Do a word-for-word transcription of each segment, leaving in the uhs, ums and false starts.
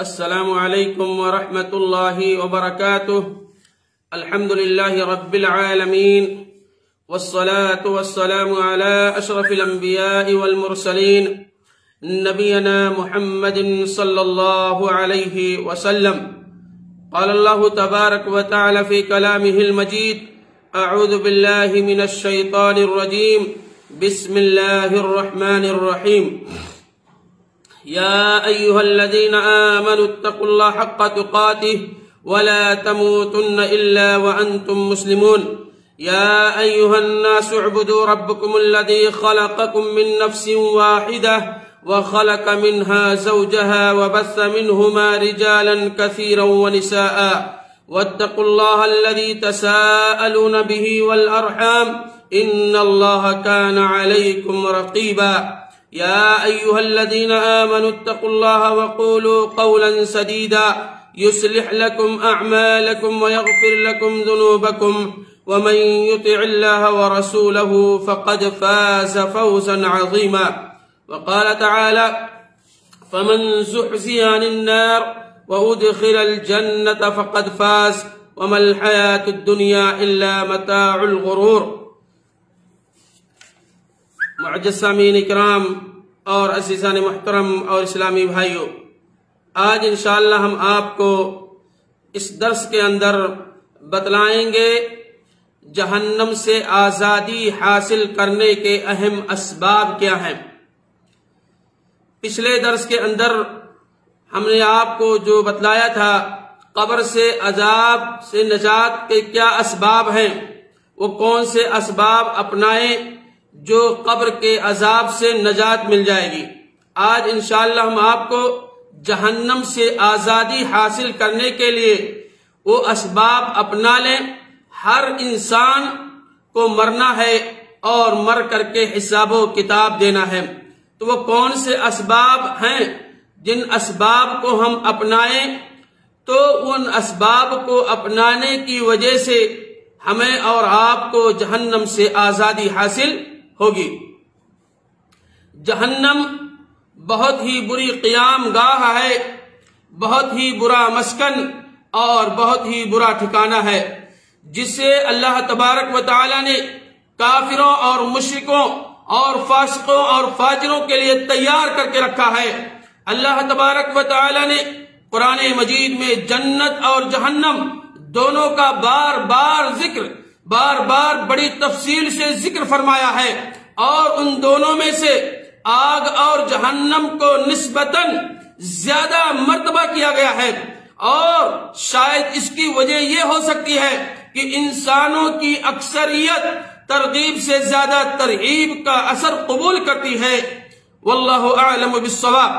السلام علیکم ورحمۃ اللہ وبرکاتہ۔ الحمد للہ رب العالمین والصلاة والسلام على اشرف الانبیاء والمرسلین نبینا محمد صلی اللہ علیہ وسلم۔ قال اللہ تبارک وتعالی فی کلامہ المجید: اعوذ باللہ من الشیطان الرجیم، بسم اللہ الرحمن الرحیم۔ يا أيها الذين آمنوا اتقوا الله حق تقاته ولا تموتن إلا وأنتم مسلمون۔ يا أيها الناس اعبدوا ربكم الذي خلقكم من نفس واحدة وخلق منها زوجها وبث منهما رجالا كثيرا ونساء واتقوا الله الذي تساءلون به والأرحام إن الله كان عليكم رقيبا۔ يا أيها الذين آمنوا اتقوا الله وقولوا قولا سديدا يصلح لكم أعمالكم ويغفر لكم ذنوبكم ومن يطع الله ورسوله فقد فاز فوزا عظيما۔ وقال تعالى: فمن زحزح عن النار وأدخل الجنة فقد فاز وما الحياة الدنيا إلا متاع الغرور۔ معزز سامعین اکرام اور عزیزان محترم اور اسلامی بھائیوں، آج انشاءاللہ ہم آپ کو اس درس کے اندر بتلائیں گے جہنم سے آزادی حاصل کرنے کے اہم اسباب کیا ہیں۔ پچھلے درس کے اندر ہم نے آپ کو جو بتلایا تھا قبر سے عذاب سے نجات کے کیا اسباب ہیں، وہ کون سے اسباب اپنائیں جو قبر کے عذاب سے نجات مل جائے گی۔ آج انشاءاللہ ہم آپ کو جہنم سے آزادی حاصل کرنے کے لیے وہ اسباب اپنا لیں۔ ہر انسان کو مرنا ہے اور مر کر کے حساب و کتاب دینا ہے، تو وہ کون سے اسباب ہیں جن اسباب کو ہم اپنائیں تو ان اسباب کو اپنانے کی وجہ سے ہمیں اور آپ کو جہنم سے آزادی حاصل ہوگی۔ جہنم بہت ہی بری قیام گاہ ہے، بہت ہی برا مسکن اور بہت ہی برا ٹھکانہ ہے، جسے اللہ تبارک و تعالی نے کافروں اور مشرکوں اور فاسقوں اور فاجروں کے لیے تیار کر کے رکھا ہے۔ اللہ تبارک و تعالی نے قرآن مجید میں جنت اور جہنم دونوں کا بار بار ذکر بار بار بڑی تفصیل سے ذکر فرمایا ہے، اور ان دونوں میں سے آگ اور جہنم کو نسبتاً زیادہ مرتبہ کیا گیا ہے، اور شاید اس کی وجہ یہ ہو سکتی ہے کہ انسانوں کی اکثریت ترغیب سے زیادہ ترہیب کا اثر قبول کرتی ہے۔ واللہ اعلم بالصواب۔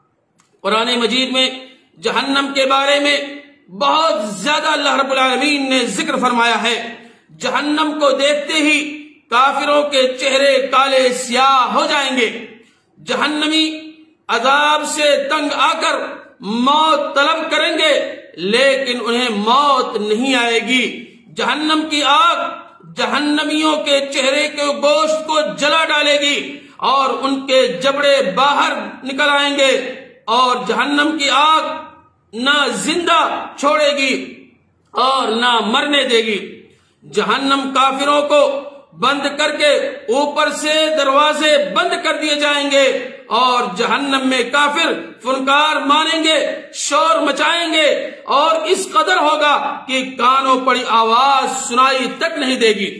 قرآن مجید میں جہنم کے بارے میں بہت زیادہ اللہ رب العالمین نے ذکر فرمایا ہے۔ جہنم کو دیکھتے ہی کافروں کے چہرے کالے سیاہ ہو جائیں گے۔ جہنمی عذاب سے تنگ آ کر موت طلب کریں گے، لیکن انہیں موت نہیں آئے گی۔ جہنم کی آگ جہنمیوں کے چہرے کے گوشت کو جلا ڈالے گی اور ان کے جبڑے باہر نکل آئیں گے، اور جہنم کی آگ نہ زندہ چھوڑے گی اور نہ مرنے دے گی۔ جہنم کافروں کو بند کر کے اوپر سے دروازے بند کر دیے جائیں گے، اور جہنم میں کافر فنکار مانیں گے، شور مچائیں گے، اور اس قدر ہوگا کہ کانوں پڑی آواز سنائی تک نہیں دے گی۔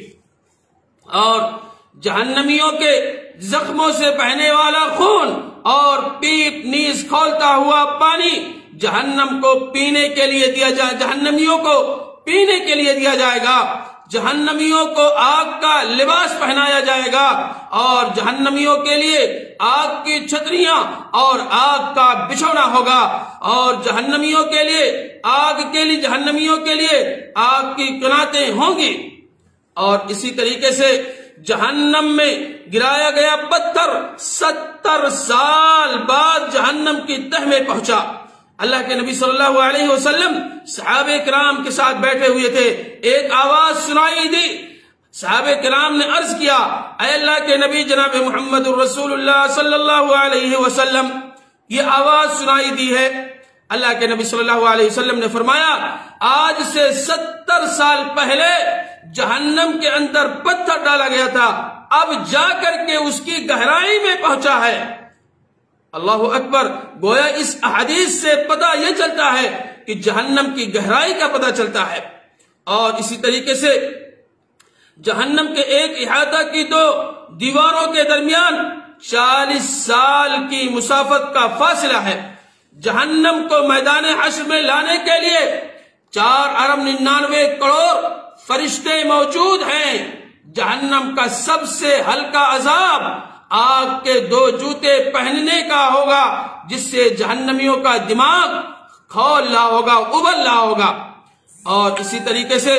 اور جہنمیوں کے زخموں سے بہنے والا خون اور پیپ نیز کھولتا ہوا پانی جہنم کو پینے کے لیے دیا جائے جہنمیوں کو پینے کے لیے دیا جائے گا۔ جہنمیوں کو آگ کا لباس پہنایا جائے گا، اور جہنمیوں کے لیے آگ کی چھتریاں اور آگ کا بچھونا ہوگا، اور جہنمیوں کے لیے آگ کے لیے جہنمیوں کے لیے آگ کی قناتیں ہوں گی۔ اور اسی طریقے سے جہنم میں گرایا گیا پتھر ستر سال بعد جہنم کی تہ میں پہنچا۔ اللہ کے نبی صلی اللہ علیہ وسلم صحابہ کرام کے ساتھ بیٹھے ہوئے تھے، ایک آواز سنائی دی۔ صحابہ کرام نے عرض کیا: اے اللہ کے نبی جناب محمد الرسول اللہ صلی اللہ علیہ وسلم، یہ آواز سنائی دی ہے، اللہ کے نبی صلی اللہ علیہ وسلم نے فرمایا آج سے ستر سال پہلے جہنم کے اندر پتھر ڈالا گیا تھا، اب جا کر کے اس کی گہرائی میں پہنچا ہے۔ اللہ اکبر! گویا اس احادیث سے پتہ یہ چلتا ہے کہ جہنم کی گہرائی کا پتہ چلتا ہے۔ اور اسی طریقے سے جہنم کے ایک احاطہ کی دو دیواروں کے درمیان چالیس سال کی مسافت کا فاصلہ ہے۔ جہنم کو میدان حشر میں لانے کے لیے چار ارب ننانوے کروڑ فرشتے موجود ہیں۔ جہنم کا سب سے ہلکا عذاب آگ کے دو جوتے پہننے کا ہوگا، جس سے جہنمیوں کا دماغ کھول رہا ہوگا، ابل رہا ہوگا۔ اور اسی طریقے سے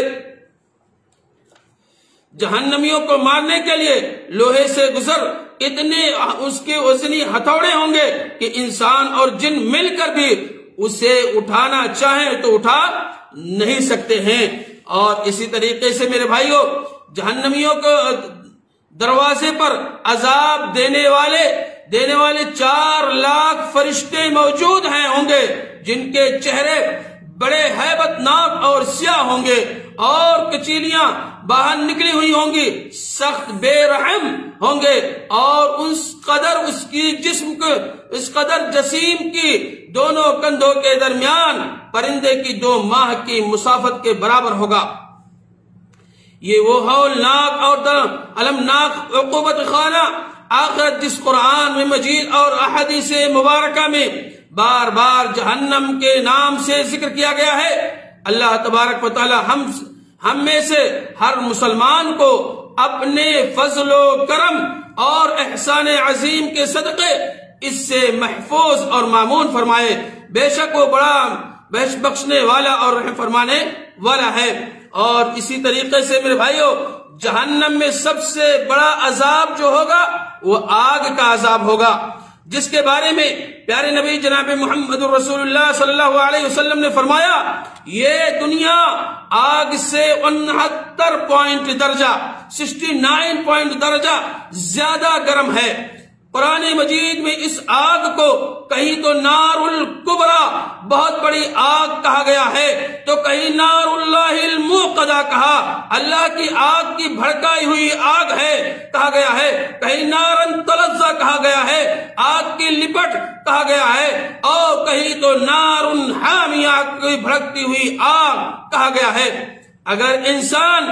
جہنمیوں کو مارنے کے لیے لوہے سے گزر اتنے اس کے وزنی ہتھوڑے ہوں گے کہ انسان اور جن مل کر بھی اسے اٹھانا چاہیں تو اٹھا نہیں سکتے ہیں۔ اور اسی طریقے سے میرے بھائیوں، جہنمیوں کو دروازے پر عذاب دینے والے دینے والے چار لاکھ فرشتے موجود ہیں ہوں گے، جن کے چہرے بڑے ہیبت ناک اور سیاہ ہوں گے، اور کچیلیاں باہر نکلی ہوئی ہوں گی، سخت بے رحم ہوں گے، اور اس قدر اس کی جسم کو اس قدر جسیم کی دونوں کندھوں کے درمیان پرندے کی دو ماہ کی مسافت کے برابر ہوگا۔ یہ وہ ہولناک اور المناک عقوبت خانہ آخرت جس قرآن میں مجید اور احادیث مبارکہ میں بار بار جہنم کے نام سے ذکر کیا گیا ہے، اللہ تبارک و تعالی ہم ہم میں سے ہر مسلمان کو اپنے فضل و کرم اور احسان عظیم کے صدقے اس سے محفوظ اور مامون فرمائے۔ بے شک وہ بڑا بخشنے والا اور رحم فرمانے والا ہے۔ اور اسی طریقے سے میرے بھائیوں، جہنم میں سب سے بڑا عذاب جو ہوگا وہ آگ کا عذاب ہوگا، جس کے بارے میں پیارے نبی جناب محمد رسول اللہ صلی اللہ علیہ وسلم نے فرمایا یہ دنیا آگ سے انہتر پوائنٹ درجہ سکسٹی نائن پوائنٹ درجہ زیادہ گرم ہے۔ قرآن مجید میں اس آگ کو کہیں تو نار الکبرى بہت بڑی آگ کہا گیا ہے، تو کہیں نار اللہ الموقدہ کہا، اللہ کی آگ کی بھڑکائی ہوئی آگ ہے کہا گیا ہے، کہیں نارن تلظہ کہا گیا ہے، آگ کی لپٹ کہا گیا ہے، اور کہیں تو نار حامیہ کی بھڑکتی ہوئی آگ کہا گیا ہے۔ اگر انسان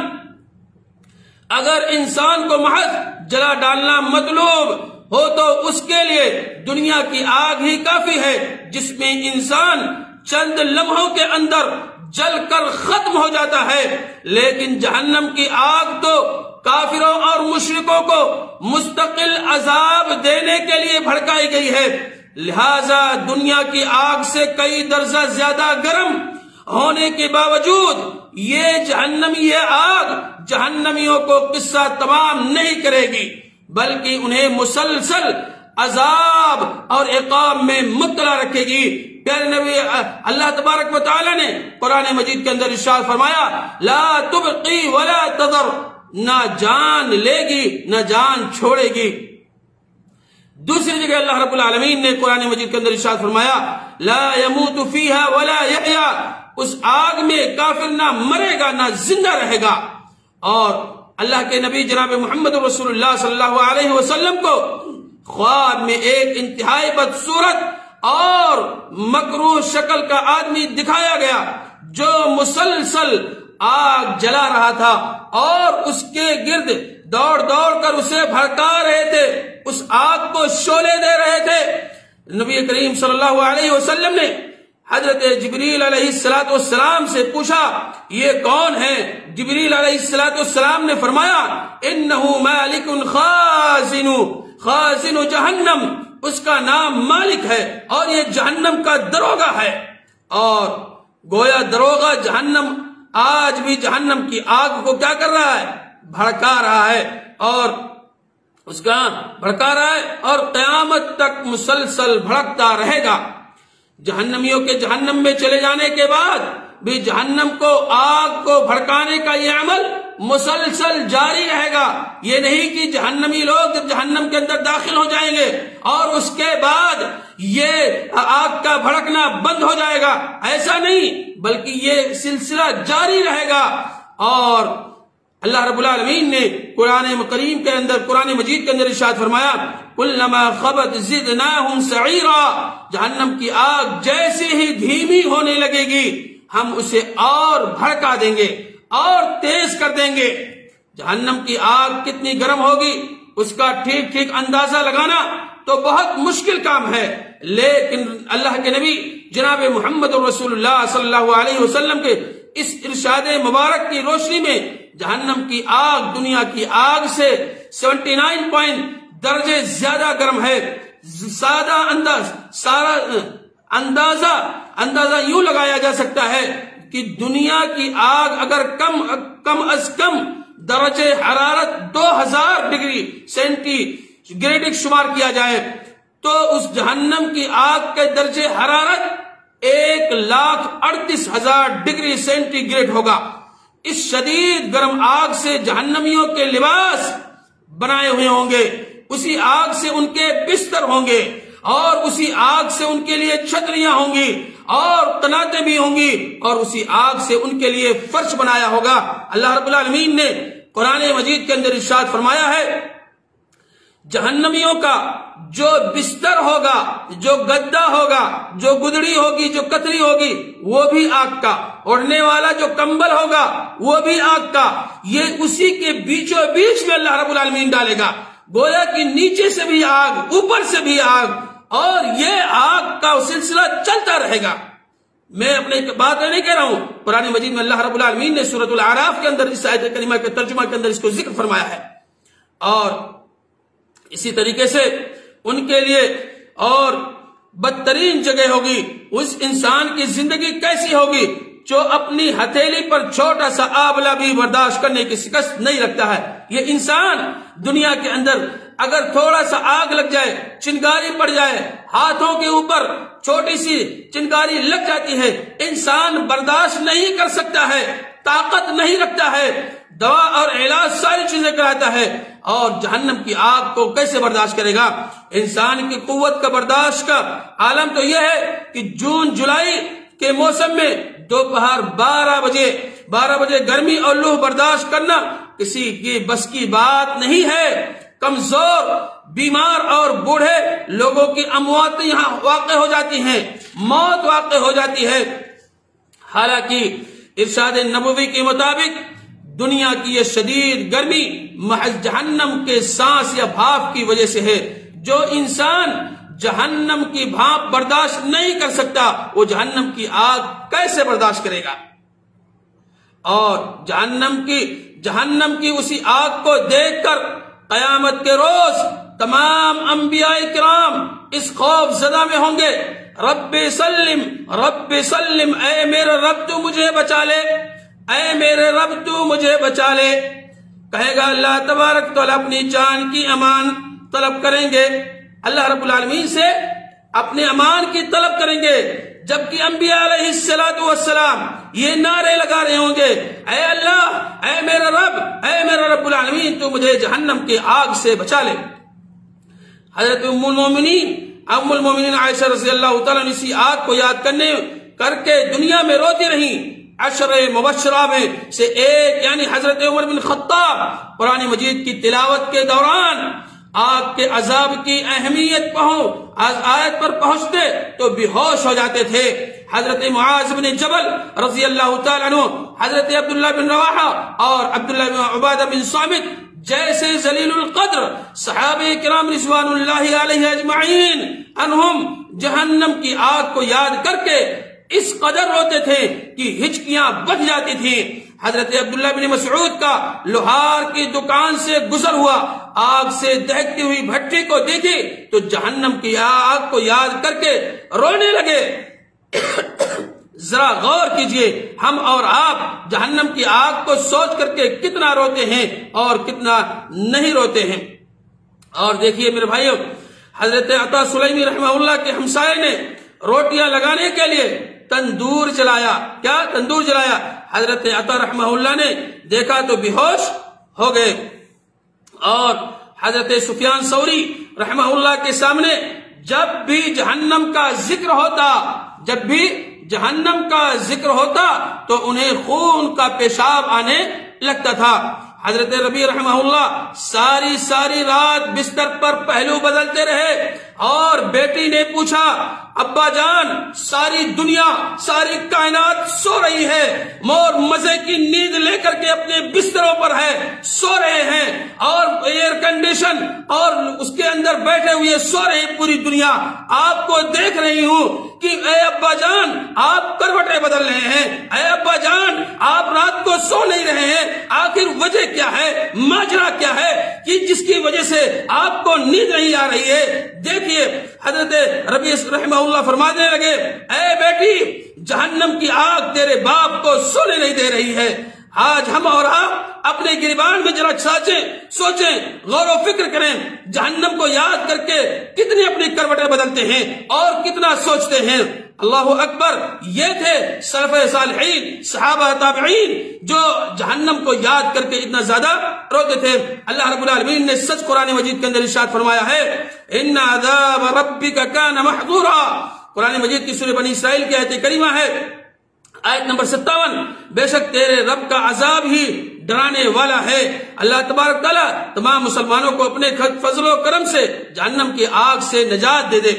اگر انسان کو محض جلا ڈالنا مطلوب ہو تو اس کے لیے دنیا کی آگ ہی کافی ہے، جس میں انسان چند لمحوں کے اندر جل کر ختم ہو جاتا ہے۔ لیکن جہنم کی آگ تو کافروں اور مشرکوں کو مستقل عذاب دینے کے لیے بھڑکائی گئی ہے، لہذا دنیا کی آگ سے کئی درجہ زیادہ گرم ہونے کے باوجود یہ جہنمی یہ آگ جہنمیوں کو قصہ تمام نہیں کرے گی، بلکہ انہیں مسلسل عذاب اور عقاب میں مبتلا رکھے گی۔ پیارے نبی اللہ تبارک و تعالی نے قرآن مجید کے اندر ارشاد فرمایا لا تبقی ولا تذر، نہ جان لے گی نہ جان چھوڑے گی۔ دوسری جگہ اللہ رب العالمین نے قرآن مجید کے اندر ارشاد فرمایا لا يموت فیہا ولا یحیا، اس آگ میں کافر نہ مرے گا نہ زندہ رہے گا۔ اور اللہ کے نبی جناب محمد رسول اللہ صلی اللہ علیہ وسلم کو خواب میں ایک انتہائی بدصورت اور مکروہ شکل کا آدمی دکھایا گیا جو مسلسل آگ جلا رہا تھا اور اس کے گرد دوڑ دوڑ کر اسے بھڑکا رہے تھے، اس آگ کو شعلے دے رہے تھے۔ نبی کریم صلی اللہ علیہ وسلم نے حضرت جبریل علیہ الصلوۃ والسلام سے پوچھا یہ کون ہے؟ جبریل علیہ الصلوۃ والسلام نے فرمایا انہ مالک خازن خازن جہنم، اس کا نام مالک ہے اور یہ جہنم کا دروگہ ہے۔ اور گویا دروگہ جہنم آج بھی جہنم کی آگ کو کیا کر رہا ہے؟ بھڑکا رہا ہے، اور اس کا بھڑکا رہا ہے اور قیامت تک مسلسل بھڑکتا رہے گا۔ جہنمیوں کے جہنم میں چلے جانے کے بعد بھی جہنم کو آگ کو بھڑکانے کا یہ عمل مسلسل جاری رہے گا. یہ نہیں کہ جہنمی لوگ جب جہنم کے اندر داخل ہو جائیں گے اور اس کے بعد یہ آگ کا بھڑکنا بند ہو جائے گا، ایسا نہیں، بلکہ یہ سلسلہ جاری رہے گا. اور اللہ رب العالمین نے قرآن کریم کے اندر، قرآن مجید کے اندر ارشاد فرمایا کلما خبت زدناہم سعیرا، جہنم کی آگ جیسے ہی دھیمی ہونے لگے گی ہم اسے اور بھڑکا دیں گے اور تیز کر دیں گے. جہنم کی آگ کتنی گرم ہوگی اس کا ٹھیک ٹھیک اندازہ لگانا تو بہت مشکل کام ہے، لیکن اللہ کے نبی جناب محمد رسول اللہ صلی اللہ علیہ وسلم کے اس ارشاد مبارک کی روشنی میں جہنم کی آگ دنیا کی آگ سے سیونٹی نائن پوائنٹ درجے زیادہ گرم ہے. سادہ انداز سارا اندازہ اندازہ یوں لگایا جا سکتا ہے کہ دنیا کی آگ اگر کم کم از کم درجے حرارت دو ہزار ڈگری سینٹی گریڈ شمار کیا جائے تو اس جہنم کی آگ کے درجے حرارت ایک لاکھ اڑتیس ہزار ڈگری سینٹی گریڈ ہوگا. اس شدید گرم آگ سے جہنمیوں کے لباس بنائے ہوئے ہوں گے، اسی آگ سے ان کے بستر ہوں گے، اور اسی آگ سے ان کے لیے چھتریاں ہوں گی اور قناتیں بھی ہوں گی، اور اسی آگ سے ان کے لیے فرش بنایا ہوگا. اللہ رب العالمین نے قرآن مجید کے اندر ارشاد فرمایا ہے جہنمیوں کا جو بستر ہوگا، جو گدا ہوگا، جو گدڑی ہوگی، جو کتری ہوگی، وہ بھی آگ کا، اڑنے والا جو کمبل ہوگا وہ بھی آگ کا. یہ اسی کے بیچوں بیچ میں اللہ رب العالمین ڈالے گا، گویا کہ نیچے سے بھی آگ، اوپر سے بھی آگ، اور یہ آگ کا سلسلہ چلتا رہے گا. میں اپنے بات نہیں کہہ رہا ہوں، قرآن مجید میں اللہ رب العالمین نے سورۃ الاعراف کے اندر اس آیت کریمہ کے ترجمہ کے اندر اس کو ذکر فرمایا ہے. اور اسی طریقے سے ان کے لیے اور بدترین جگہ ہوگی. اس انسان کی زندگی کیسی ہوگی جو اپنی ہتھیلی پر چھوٹا سا آبلہ بھی برداشت کرنے کی شکست نہیں رکھتا ہے. یہ انسان دنیا کے اندر اگر تھوڑا سا آگ لگ جائے، چنگاری پڑ جائے، ہاتھوں کے اوپر چھوٹی سی چنگاری لگ جاتی ہے، انسان برداشت نہیں کر سکتا ہے، طاقت نہیں رکھتا ہے، دوا اور علاج ساری چیزیں کراتا ہے، اور جہنم کی آگ کو کیسے برداشت کرے گا؟ انسان کی قوت کا برداشت کا عالم تو یہ ہے کہ جون جولائی کے موسم میں دوپہر بارہ بجے بارہ بجے گرمی اور لو برداشت کرنا کسی کی بس کی بات نہیں ہے. کمزور، بیمار اور بوڑھے لوگوں کی اموات یہاں واقع ہو جاتی ہیں، موت واقع ہو جاتی ہے. حالانکہ ارشاد نبوی کے مطابق دنیا کی یہ شدید گرمی محض جہنم کے سانس یا بھاپ کی وجہ سے ہے. جو انسان جہنم کی بھاپ برداشت نہیں کر سکتا وہ جہنم کی آگ کیسے برداشت کرے گا؟ اور جہنم کی جہنم کی اسی آگ کو دیکھ کر قیامت کے روز تمام انبیاء کرام اس خوف زدہ میں ہوں گے، رب سلم رب سلم، اے میرے رب تو مجھے بچا لے، اے میرے رب تو مجھے بچا لے. کہے گا اللہ تبارک تعالیٰ اپنی جان کی امان طلب کریں گے، اللہ رب العالمین سے اپنے امان کی طلب کریں گے، جبکہ انبیاء علیہ الصلوۃ والسلام یہ نعرے لگا رہے ہوں گے اے اللہ، اے میرا رب، اے میرا رب العالمین تو مجھے جہنم کی آگ سے بچا لے. حضرت ام المومنین ام المومنین عائشہ رضی اللہ تعالیٰ نے اسی آگ کو یاد کرنے کر کے دنیا میں روتی رہی. عشر مبشرہ میں سے ایک یعنی حضرت عمر بن خطاب قرآن مجید کی تلاوت کے دوران آگ کے عذاب کی اہمیت پہنچ آیت پر پہنچتے تو بے ہوش ہو جاتے تھے. حضرت معاذ بن جبل رضی اللہ تعالیٰ عنہ، حضرت عبداللہ بن رواحہ اور عبداللہ بن عبادہ بن صامت جیسے ذلیل القدر صحابہ کرام رضوان اللہ علیہ اجمعین انہم جہنم کی آگ کو یاد کر کے اس قدر روتے تھے کہ ہچکیاں بجھ جاتی تھیں. حضرت عبداللہ بن مسعود کا لوہار کی دکان سے گزر ہوا، آگ سے دہکتی ہوئی بھٹی کو دیکھی تو جہنم کی آگ کو یاد کر کے رونے لگے. ذرا غور کیجئے، ہم اور آپ جہنم کی آگ کو سوچ کر کے کتنا روتے ہیں اور کتنا نہیں روتے ہیں. اور دیکھیے میرے بھائیوں، حضرت عطا سلیمی رحمہ اللہ کے ہمسائے نے روٹیاں لگانے کے لیے تندور جلایا. کیا تندور جلایا؟ حضرت عطا رحمہ اللہ نے دیکھا تو بے ہوش ہو گئے، اور حضرت سفیان ثوری رحمہ اللہ کے سامنے جب بھی جہنم کا ذکر ہوتا جب بھی جہنم کا ذکر ہوتا تو انہیں خون کا پیشاب آنے لگتا تھا۔ حضرت ربیع رحمہ اللہ ساری ساری رات بستر پر پہلو بدلتے رہے، اور بیٹی نے پوچھا ابا جان ساری دنیا ساری کائنات سو رہی ہے، مور مزے کی نیند لے کر کے اپنے بستروں پر ہے، سو رہے ہیں، اور ایئر کنڈیشن اور اس کے اندر بیٹھے ہوئے سو رہے پوری دنیا، آپ کو دیکھ رہی ہوں کہ اے ابا جان آپ کروٹیں بدل رہے ہیں، اے ابا جان آپ رات کو سو نہیں رہے ہیں، آخر وجہ کیا ہے، ماجرا کیا ہے کہ جس کی وجہ سے آپ کو نیند نہیں آ رہی ہے؟ دیکھیے حضرت ربیع رحمہ اللہ فرمانے لگے اے بیٹی جہنم کی آگ تیرے باپ کو سونے نہیں دے رہی ہے۔ آج ہم اور آپ اپنے گریبان میں ذرا سوچیں سوچیں غور و فکر کریں، جہنم کو یاد کر کے کتنے اپنی کروٹیں بدلتے ہیں اور کتنا سوچتے ہیں۔ اللہ اکبر، یہ تھے سلف صالحین صحابہ تابعین جو جہنم کو یاد کر کے اتنا زیادہ روتے تھے۔ اللہ رب العالمین نے سچ قرآن مجید کے اندر ارشاد فرمایا ہے ان عذاب ربک کان محذورا، قرآن مجید کی سورہ بنی اسرائیل کی آیت کریمہ ہے، آیت نمبر ستاون، بے شک تیرے رب کا عذاب ہی ڈرانے والا ہے۔ اللہ تبارک تعالیٰ تمام مسلمانوں کو اپنے فضل و کرم سے جہنم کی آگ سے نجات دے دے۔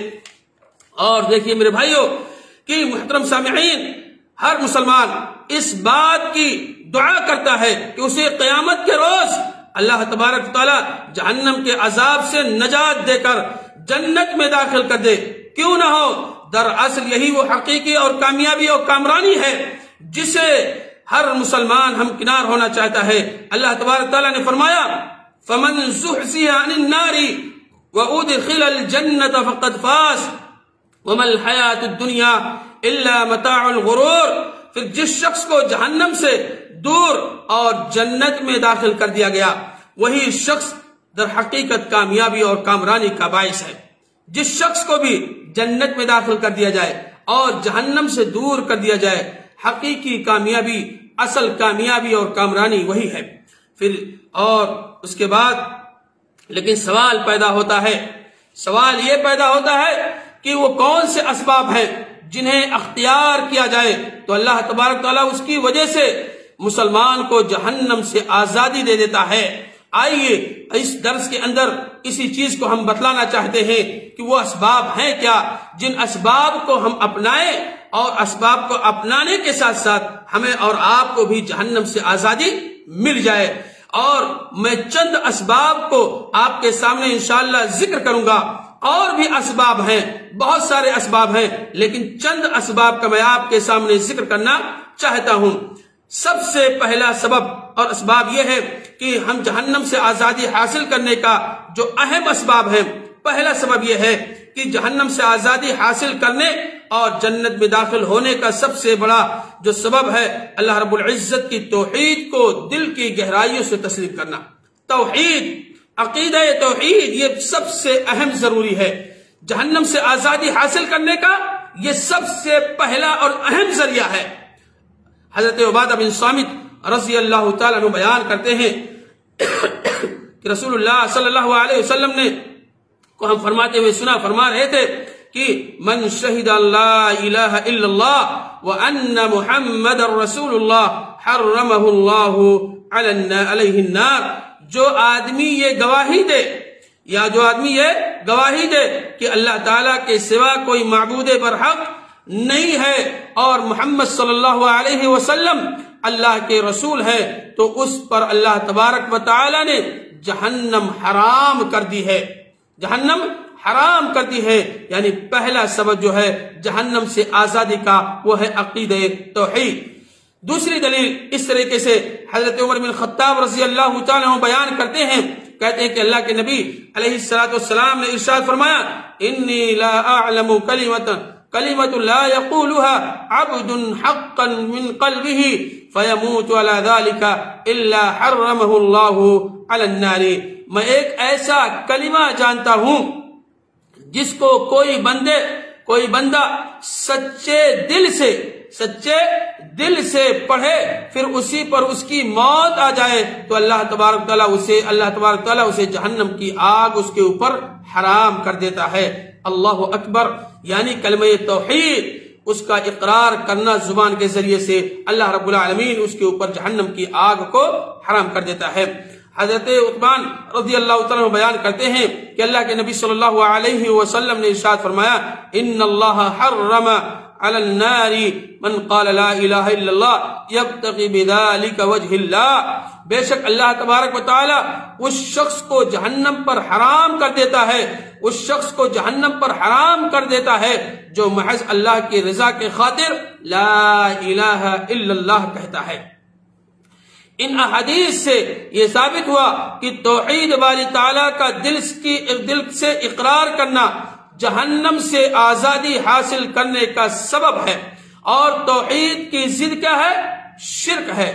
اور دیکھیے میرے بھائیوں کہ محترم سامعین، ہر مسلمان اس بات کی دعا کرتا ہے کہ اسے قیامت کے روز اللہ تبارک تعالیٰ جہنم کے عذاب سے نجات دے کر جنت میں داخل کر دے، کیوں نہ ہو۔ دراصل یہی وہ حقیقی اور کامیابی اور کامرانی ہے جسے ہر مسلمان ہمکنار ہونا چاہتا ہے۔ اللہ تبارک تعالیٰ نے فرمایا فَمَنْ زُحْزِحَ عَنِ النَّارِ وَأُدْخِلَ الْجَنَّةَ فَقَدْ فَازَ وَمَا الْحَيَاةُ الدُّنْيَا إِلَّا مَتَاعُ الْغُرُورِ، پھر جس شخص کو جہنم سے دور اور جنت میں داخل کر دیا گیا وہی شخص در حقیقت کامیابی اور کامرانی کا باعث ہے۔ جس شخص کو بھی جنت میں داخل کر دیا جائے اور جہنم سے دور کر دیا جائے، حقیقی کامیابی، اصل کامیابی اور کامرانی وہی ہے۔ پھر اور اس کے بعد لیکن سوال پیدا ہوتا ہے سوال یہ پیدا ہوتا ہے کہ وہ کون سے اسباب ہیں جنہیں اختیار کیا جائے تو اللہ تبارک تعالیٰ اس کی وجہ سے مسلمان کو جہنم سے آزادی دے دیتا ہے۔ آئیے اس درس کے اندر اسی چیز کو ہم بتلانا چاہتے ہیں کہ وہ اسباب ہیں کیا جن اسباب کو ہم اپنائیں اور اسباب کو اپنانے کے ساتھ ساتھ ہمیں اور آپ کو بھی جہنم سے آزادی مل جائے۔ اور میں چند اسباب کو آپ کے سامنے انشاءاللہ ذکر کروں گا، اور بھی اسباب ہیں، بہت سارے اسباب ہیں، لیکن چند اسباب کا میں آپ کے سامنے ذکر کرنا چاہتا ہوں۔ سب سے پہلا سبب اور اسباب یہ ہے کہ ہم جہنم سے آزادی حاصل کرنے کا جو اہم اسباب ہیں، پہلا سبب یہ ہے کہ جہنم سے آزادی حاصل کرنے اور جنت میں داخل ہونے کا سب سے بڑا جو سبب ہے اللہ رب العزت کی توحید کو دل کی گہرائیوں سے تسلیم کرنا۔ توحید، عقیدہ توحید، یہ سب سے اہم ضروری ہے۔ جہنم سے آزادی حاصل کرنے کا یہ سب سے پہلا اور اہم ذریعہ ہے۔ حضرت عبادہ بن صامت رضی اللہ تعالیٰ عنہ بیان کرتے ہیں کہ رسول اللہ صلی اللہ علیہ وسلم نے کو ہم فرماتے ہوئے سنا، فرما رہے تھے کہ من شہد اللہ الہ الا اللہ وان محمد رسول اللہ حرمہ اللہ علیہ النار، جو آدمی یہ گواہی دے یا جو آدمی یہ گواہی دے کہ اللہ تعالیٰ کے سوا کوئی معبود برحق نہیں ہے اور محمد صلی اللہ علیہ وسلم اللہ کے رسول ہے، تو اس پر اللہ تبارک و تعالی نے جہنم حرام کر دی ہے، جہنم حرام کر دی ہے۔ یعنی پہلا سبب جو ہے جہنم سے آزادی کا وہ ہے عقیدہ توحید۔ دوسری دلیل اس طریقے سے حضرت عمر بن خطاب رضی اللہ تعالیٰ عنہ بیان کرتے ہیں، کہتے ہیں کہ اللہ کے نبی علیہ الصلوۃ والسلام نے ارشاد فرمایا انی لا اعلم کلمۃ کلمۃ لا یقولها عبد حقا من قلبه فیموت على ذلك الا حرمه اللہ علی النار، میں ایک ایسا کلمہ جانتا ہوں جس کو کوئی بندے کوئی بندہ سچے دل سے سچے دل سے پڑھے پھر اسی پر اس کی موت آ جائے تو اللہ تبارک تعالیٰ اسے اللہ تبارک تعالیٰ اسے جہنم کی آگ اس کے اوپر حرام کر دیتا ہے۔ اللہ اکبر، یعنی کلمہ توحید اس کا اقرار کرنا زبان کے ذریعے سے اللہ رب العالمین اس کے اوپر جہنم کی آگ کو حرام کر دیتا ہے۔ حضرت عثمان رضی اللہ تعالیٰ بیان کرتے ہیں کہ اللہ کے نبی صلی اللہ علیہ وسلم نے ارشاد فرمایا، ان اللہ حرم علی النار من قال لا الہ الا اللہ یبتغی بذلک وجہ اللہ، بے شک اللہ تبارک و تعالی اس شخص کو جہنم پر حرام کر دیتا ہے، اس شخص کو جہنم پر حرام کر دیتا ہے جو محض اللہ کی رضا کے خاطر لا الہ الا اللہ کہتا ہے۔ ان احادیث سے یہ ثابت ہوا کہ توحید باری تعالیٰ کا دل کی دل سے اقرار کرنا جہنم سے آزادی حاصل کرنے کا سبب ہے، اور توحید کی ضد کیا ہے؟ شرک ہے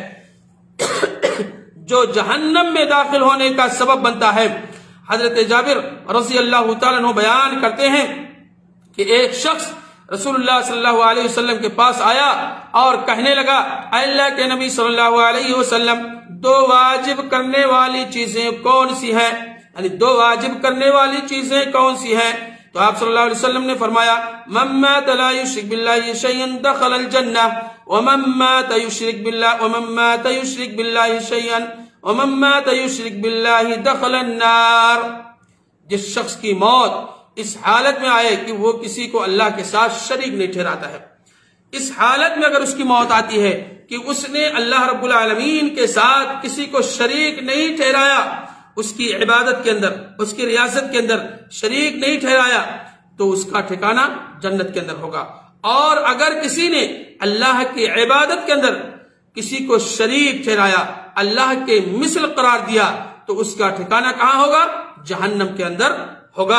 جو جہنم میں داخل ہونے کا سبب بنتا ہے۔ حضرت جابر رضی اللہ تعالیٰ عنہ بیان کرتے ہیں کہ ایک شخص رسول اللہ صلی اللہ علیہ وسلم کے پاس آیا اور کہنے لگا، اے اللہ کے نبی صلی اللہ علیہ وسلم، دو واجب کرنے والی چیزیں کون سی ہیں؟ یعنی دو واجب کرنے والی چیزیں کون سی ہیں؟ تو آپ صلی اللہ علیہ وسلم نے فرمایا، من مات لا یشرک باللہ شیئا دخل الجنہ ومن مات یشرک باللہ ومن مات یشرک باللہ شیئا ومن مات یشرک باللہ دخل النار۔ جس شخص کی موت اس حالت میں آئے کہ وہ کسی کو اللہ کے ساتھ شریک نہیں ٹھہراتا ہے، اس حالت میں اگر اس کی موت آتی ہے کہ اس نے اللہ رب العالمین کے ساتھ کسی کو شریک نہیں ٹھہرایا، اس کی عبادت کے اندر، اس کی ریاست کے اندر شریک نہیں ٹھہرایا، تو اس کا ٹھکانہ جنت کے اندر ہوگا۔ اور اگر کسی نے اللہ کی عبادت کے اندر کسی کو شریک ٹھہرایا، اللہ کے مثل قرار دیا، تو اس کا ٹھکانہ کہاں ہوگا؟ جہنم کے اندر ہوگا۔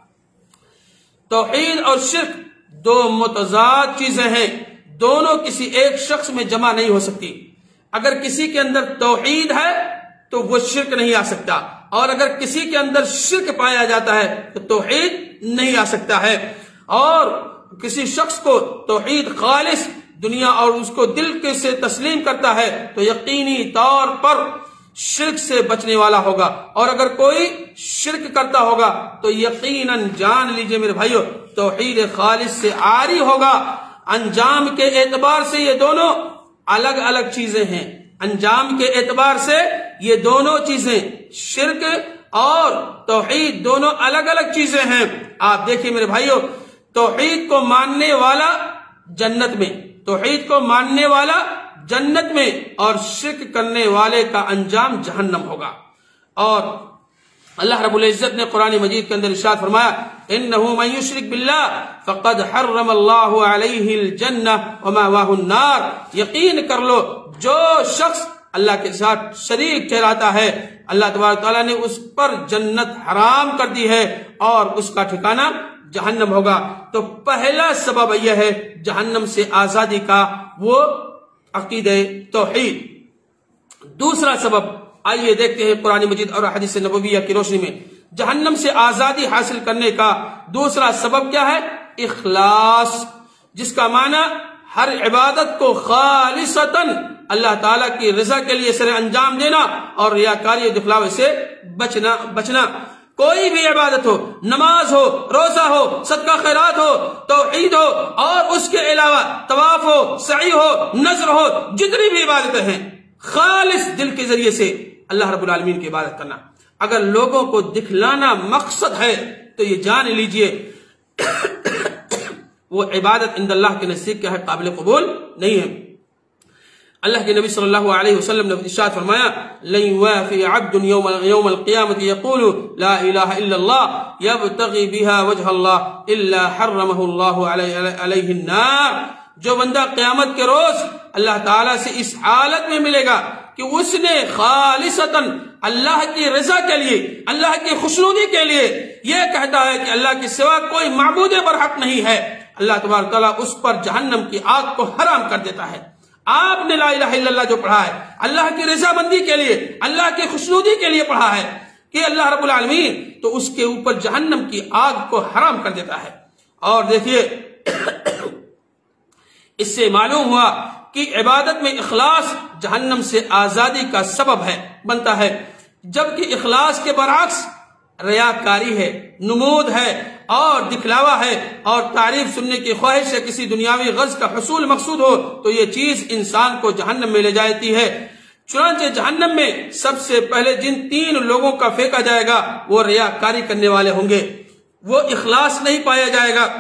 توحید اور شرک دو متضاد چیزیں ہیں، دونوں کسی ایک شخص میں جمع نہیں ہو سکتی۔ اگر کسی کے اندر توحید ہے تو وہ شرک نہیں آ سکتا، اور اگر کسی کے اندر شرک پایا جاتا ہے تو توحید نہیں آ سکتا ہے۔ اور کسی شخص کو توحید خالص دنیا اور اس کو دل کے سے تسلیم کرتا ہے تو یقینی طور پر شرک سے بچنے والا ہوگا، اور اگر کوئی شرک کرتا ہوگا تو یقیناً جان لیجئے میرے بھائیو توحید خالص سے عاری ہوگا۔ انجام کے اعتبار سے یہ دونوں الگ الگ چیزیں ہیں، انجام کے اعتبار سے یہ دونوں چیزیں، شرک اور توحید دونوں الگ الگ چیزیں ہیں۔ آپ دیکھیں میرے بھائیو، توحید کو ماننے والا جنت میں، توحید کو ماننے والا جنت میں، اور شرک کرنے والے کا انجام جہنم ہوگا۔ اور اللہ رب العزت نے قرآن مجید کے اندر ارشاد فرمایا، انہ من یشرک باللہ فقد حرم اللہ علیہ الجنہ ومأواہ النار، یقین کر لو جو شخص اللہ کے ساتھ شریک ٹھہراتا ہے اللہ تبارک تعالیٰ نے اس پر جنت حرام کر دی ہے اور اس کا ٹھکانہ جہنم ہوگا۔ تو پہلا سبب یہ ہے جہنم سے آزادی کا، وہ عقیدہ توحید۔ دوسرا سبب آئیے دیکھتے ہیں قرآن مجید اور حدیث نبویہ کی روشنی میں جہنم سے آزادی حاصل کرنے کا دوسرا سبب کیا ہے؟ اخلاص، جس کا معنی ہر عبادت کو خالصتاً اللہ تعالیٰ کی رضا کے لیے سر انجام دینا اور ریاکاری و دکھلاوے سے بچنا بچنا کوئی بھی عبادت ہو، نماز ہو، روزہ ہو، صدقہ خیرات ہو، توحید ہو، اور اس کے علاوہ طواف ہو، سعی ہو، نذر ہو، جتنی بھی عبادتیں ہیں خالص دل کے ذریعے سے اللہ رب العالمین کی عبادت کرنا۔ اگر لوگوں کو دکھلانا مقصد ہے تو یہ جان لیجئے وہ عبادت عند اللہ کے نزدیک کیا ہے؟ قابل قبول نہیں ہے۔ اللہ کے نبی صلی اللہ علیہ وسلم نے ارشاد فرمایا، لن يوافي عبد يوم يوم القيامة يقول لا اله الا الله يبتغي بها وجه الله الا حرمه الله عليه النار، جو بندہ قیامت کے روز اللہ تعالیٰ سے اس حالت میں ملے گا کہ اس نے خالصتاً اللہ کی رضا کے لیے، اللہ کی خوشنودی کے لیے یہ کہتا ہے کہ اللہ کے سوا کوئی معبود برحق نہیں ہے، اللہ تبارک تعالیٰ اس پر جہنم کی آگ کو حرام کر دیتا ہے۔ آپ نے لا الہ الا اللہ جو پڑھا ہے اللہ کی رضا مندی کے لیے، اللہ کی خوشنودی کے لیے پڑھا ہے کہ اللہ رب العالمین تو اس کے اوپر جہنم کی آگ کو حرام کر دیتا ہے۔ اور دیکھیے اس سے معلوم ہوا کہ عبادت میں اخلاص جہنم سے آزادی کا سبب ہے بنتا ہے، جبکہ اخلاص کے برعکس ریاکاری ہے، نمود ہے اور دکھلاوا ہے اور تعریف سننے کی خواہش سے کسی دنیاوی غرض کا حصول مقصود ہو تو یہ چیز انسان کو جہنم میں لے جاتی ہے۔ چنانچہ جہنم میں سب سے پہلے جن تین لوگوں کا پھینکا جائے گا وہ ریاکاری کرنے والے ہوں گے، وہ اخلاص نہیں پایا جائے گا۔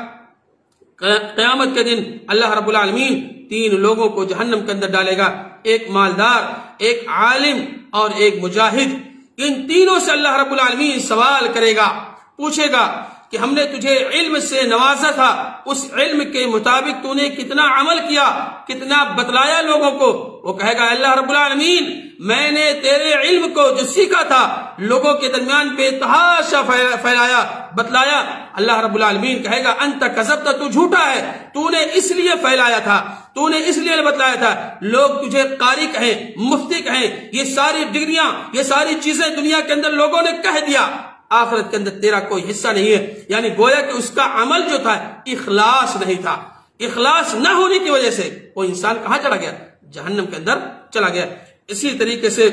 قیامت کے دن اللہ رب العالمین تین لوگوں کو جہنم کے اندر ڈالے گا، ایک مالدار، ایک عالم اور ایک مجاہد۔ ان تینوں سے اللہ رب العالمین سوال کرے گا، پوچھے گا کہ ہم نے تجھے علم سے نوازا تھا، اس علم کے مطابق تو نے کتنا عمل کیا، کتنا بتلایا لوگوں کو؟ وہ کہے گا اللہ رب العالمین میں نے تیرے علم کو جو سیکھا تھا لوگوں کے درمیان بے تحاشا پھیلایا، بتلایا۔ اللہ رب العالمین کہے گا انت کذبت، تو جھوٹا ہے، تو نے اس لیے پھیلایا تھا، تو نے اس لیے بتلایا تھا، لوگ تجھے قاری کہیں، مفتی کہیں، یہ ساری ڈگریاں، یہ ساری چیزیں دنیا کے اندر لوگوں نے کہہ دیا، آخرت کے اندر تیرا کوئی حصہ نہیں ہے۔ یعنی گویا کہ اس کا عمل جو تھا اخلاص نہیں تھا، اخلاص نہ ہونے کی وجہ سے وہ انسان کہاں چلا گیا؟ جہنم کے اندر چلا گیا۔ اسی طریقے سے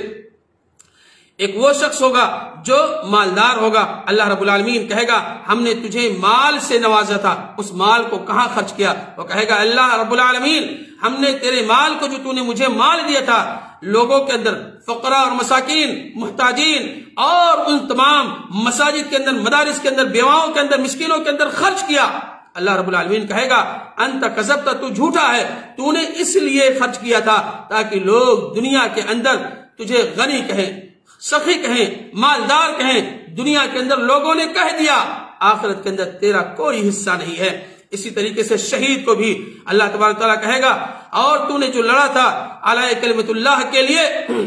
ایک وہ شخص ہوگا جو مالدار ہوگا، اللہ رب العالمین کہے گا ہم نے تجھے مال سے نوازا تھا، اس مال کو کہاں خرچ کیا؟ وہ کہے گا اللہ رب العالمین ہم نے تیرے مال کو جو تو نے مجھے مال دیا تھا لوگوں کے اندر، فقراء اور مساکین، محتاجین اور ان تمام مساجد کے اندر، مدارس کے اندر، بیواؤں کے اندر، مسکینوں کے اندر خرچ کیا۔ اللہ رب العالمین کہے گا انت کذبت، تو جھوٹا ہے، تو نے اس لیے خرچ کیا تھا تاکہ لوگ دنیا کے اندر تجھے غنی کہیں، سخی کہیں، مالدار کہیں۔ دنیا کے اندر لوگوں نے کہہ دیا، آخرت کے اندر تیرا کوئی حصہ نہیں ہے۔ اسی طریقے سے شہید کو بھی اللہ تبارک تعالیٰ کہے گا اور تو نے جو لڑا تھا علی کلمت اللہ کے لیے،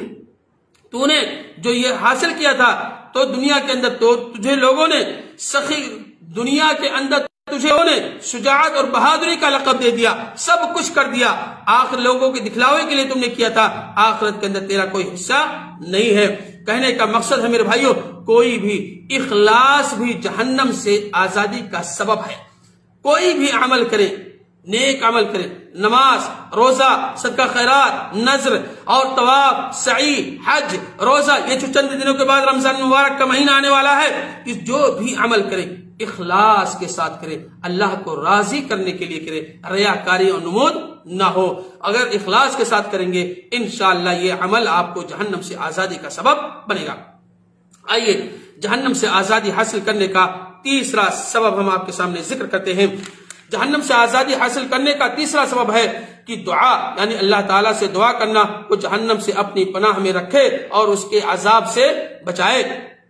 تو نے جو یہ حاصل کیا تھا تو دنیا کے اندر تو تجھے لوگوں نے سخی، دنیا کے اندر تجھے انہوں نے شجاعت اور بہادری کا لقب دے دیا، سب کچھ کر دیا، آخر لوگوں کے دکھلاوے کے لیے تم نے کیا تھا، آخرت کے اندر تیرا کوئی حصہ نہیں ہے۔ کہنے کا مقصد ہے میرے بھائیوں، کوئی بھی اخلاص بھی جہنم سے آزادی کا سبب ہے۔ کوئی بھی عمل کرے، نیک عمل کرے، نماز، روزہ، صدقہ خیرات، نذر اور طواف، سعی، حج، روزہ، یہ جو چند دنوں کے بعد رمضان مبارک کا مہینہ آنے والا ہے، کہ جو بھی عمل کرے اخلاص کے ساتھ کرے، اللہ کو راضی کرنے کے لیے کرے، ریاکاری اور نمود نہ ہو۔ اگر اخلاص کے ساتھ کریں گے انشاءاللہ یہ عمل آپ کو جہنم سے آزادی کا سبب بنے گا۔ آئیے جہنم سے آزادی حاصل کرنے کا تیسرا سبب ہم آپ کے سامنے ذکر کرتے ہیں۔ جہنم سے آزادی حاصل کرنے کا تیسرا سبب ہے کہ دعا، یعنی اللہ تعالیٰ سے دعا کرنا وہ جہنم سے اپنی پناہ میں رکھے اور اس کے عذاب سے بچائے۔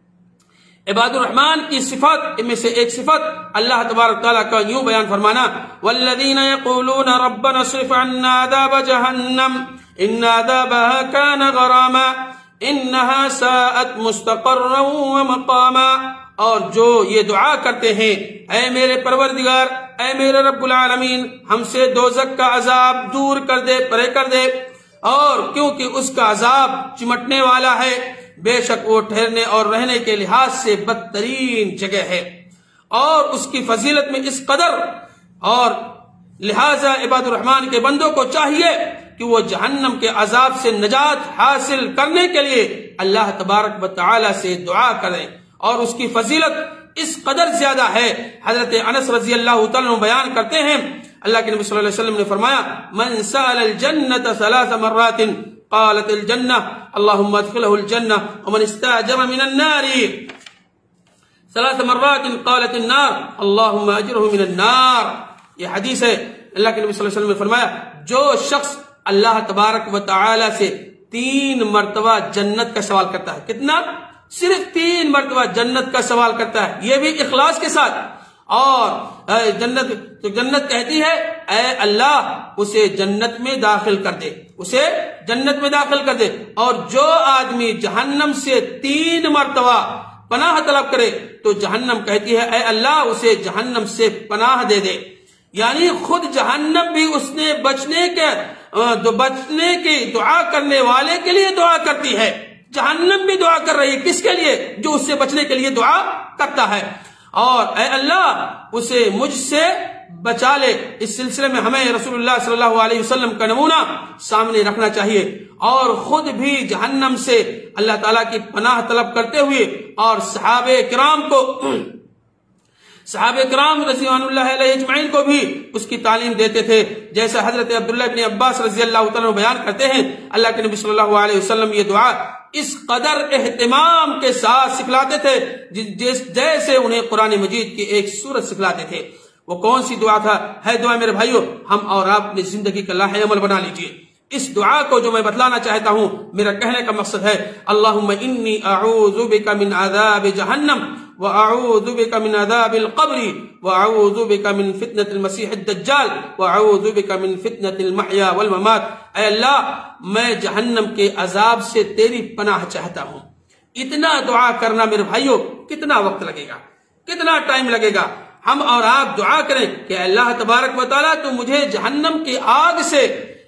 عباد الرحمن کی صفات میں سے ایک صفت اللہ تبارک تعالیٰ کا یوں بیان فرمانا والذین یقولون ربنا اصرف عنا عذاب جہنم ان عذابها كان غراما انها ساءت مستقرا ومقاما، اور جو یہ دعا کرتے ہیں اے میرے پروردگار، اے میرے رب العالمین ہم سے دوزخ کا عذاب دور کر دے، پرے کر دے، اور کیونکہ اس کا عذاب چمٹنے والا ہے، بے شک وہ ٹھہرنے اور رہنے کے لحاظ سے بدترین جگہ ہے، اور اس کی فضیلت میں اس قدر، اور لہذا عباد الرحمن کے بندوں کو چاہیے کہ وہ جہنم کے عذاب سے نجات حاصل کرنے کے لیے اللہ تبارک و تعالی سے دعا کریں، اور اس کی فضیلت اس قدر زیادہ ہے۔ حضرت انس رضی اللہ تعالیٰ بیان کرتے ہیں اللہ کے نبی صلی اللہ علیہ وسلم نے فرمایا من سأل الجنة ثلاث مرات قالت الجنة اللهم ادخله الجنة ومن استأجر من النار ثلاث مرات قالت النار اللهم اجره من النار۔ یہ حدیث ہے، اللہ کے نبی صلی اللہ علیہ وسلم نے فرمایا جو شخص اللہ تبارک و تعالی سے تین مرتبہ جنت کا سوال کرتا ہے، کتنا؟ صرف تین مرتبہ جنت کا سوال کرتا ہے، یہ بھی اخلاص کے ساتھ، اور جنت تو جنت کہتی ہے اے اللہ اسے جنت میں داخل کر دے، اسے جنت میں داخل کر دے، اور جو آدمی جہنم سے تین مرتبہ پناہ طلب کرے تو جہنم کہتی ہے اے اللہ اسے جہنم سے پناہ دے دے۔ یعنی خود جہنم بھی اس نے بچنے کے بچنے کی دعا کرنے والے کے لیے دعا کرتی ہے، جہنم بھی دعا کر رہی ہے کس کے لیے؟ جو اس سے بچنے کے لیے دعا کرتا ہے، اور اے اللہ اسے مجھ سے بچا لے۔ اس سلسلے میں ہمیں رسول اللہ صلی اللہ علیہ وسلم کا نمونہ سامنے رکھنا چاہیے اور خود بھی جہنم سے اللہ تعالیٰ کی پناہ طلب کرتے ہوئے اور صحابہ کرام کو صحابہ کرام رضی اللہ علیہ اجمعین کو بھی اس کی تعلیم دیتے تھے، جیسے حضرت عبداللہ بن عباس رضی اللہ تعالیٰ بیان کرتے ہیں اللہ کے نبی صلی اللہ علیہ وسلم یہ دعا اس قدر اہتمام کے ساتھ سکھلاتے تھے جیسے انہیں قرآن مجید کی ایک سورت سکھلاتے تھے۔ وہ کون سی دعا تھا؟ ہے دعا میرے بھائیو ہم اور آپ اپنی زندگی کا لاہ عمل بنا لیجئے۔ اس دعا کو جو میں بتلانا چاہتا ہوں، میرا کہنے کا مقصد ہے اللہم انی اعوذ بک من عذاب جہنم وَأَعُوذُ بِكَ مِنْ عَذَابِ الْقَبْرِ وَأَعُوذُ بِكَ مِنْ فِتْنَةِ الْمَسِيحِ الدَّجَّالِ وَأَعُوذُ بِكَ مِنْ فِتْنَةِ الْمَحْيَا وَالْمَمَاتِ۔ اے اللہ میں جہنم کے عذاب سے تیری پناہ چاہتا ہوں۔ اتنا دعا کرنا میرے بھائیوں کتنا وقت لگے گا، کتنا ٹائم لگے گا؟ ہم اور آپ دعا کریں کہ اللہ تبارک و تعالیٰ تو مجھے جہنم کی آگ سے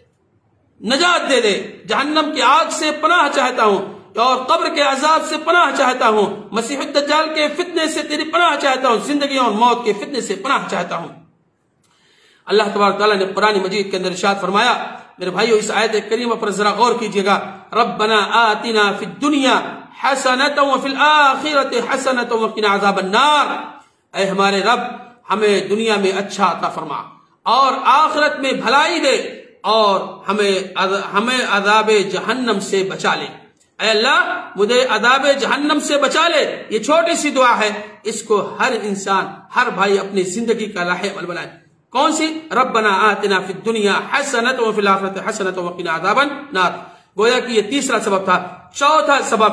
نجات دے دے، جہنم کی آگ سے پناہ چاہتا ہوں اور قبر کے عذاب سے پناہ چاہتا ہوں، مسیح الدجال کے فتنے سے تیری پناہ چاہتا ہوں، زندگی اور موت کے فتنے سے پناہ چاہتا ہوں۔ اللہ تبارک تعالیٰ نے قرآن مجید کے اندر ارشاد فرمایا، میرے بھائیو اس آیت کریمہ پر ذرا غور کیجئے گا، ربنا آتنا فی الدنیا حسنۃ وفی الآخرۃ حسنۃ وقنا عذاب النار۔ اے ہمارے رب ہمیں دنیا میں اچھا عطا فرما اور آخرت میں بھلائی دے اور ہمیں ہمیں عذاب جہنم سے بچا لے۔ اے اللہ مجھے عذاب جہنم سے بچا لے۔ یہ چھوٹی سی دعا ہے، اس کو ہر انسان ہر بھائی اپنی زندگی کا لاہ عمل بنائے۔ کون سی؟ ربنا آتنا فی الدنیا حسنۃ وفی الآخرۃ حسنۃ وقنا عذاب النار۔ گویا کہ یہ تیسرا سبب تھا۔ چوتھا سبب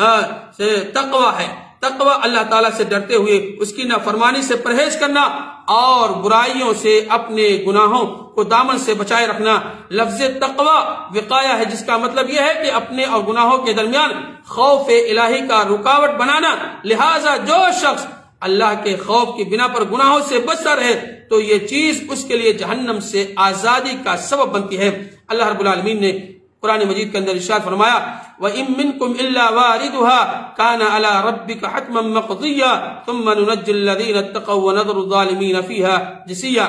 تقوی ہے۔ تقوی اللہ تعالیٰ سے ڈرتے ہوئے اس کی نافرمانی سے پرہیز کرنا اور برائیوں سے اپنے گناہوں کو دامن سے بچائے رکھنا۔ لفظ تقوی وقایہ ہے، جس کا مطلب یہ ہے کہ اپنے اور گناہوں کے درمیان خوف الہی کا رکاوٹ بنانا۔ لہٰذا جو شخص اللہ کے خوف کی بنا پر گناہوں سے بچتا رہے تو یہ چیز اس کے لیے جہنم سے آزادی کا سبب بنتی ہے۔ اللہ رب العالمین نے قرآن مجید کے اندر ارشاد فرمایا وَإِن مِّنكُمْ إِلَّا وَارِدُهَا كَانَ عَلَى رَبِّكَ حَتْمًا مَّقْضِيًّا ثُمَّ نُنَجِّي الَّذِينَ اتَّقَوْا وَنَذَرُ الظَّالِمِينَ فِيهَا جِثِيًّا۔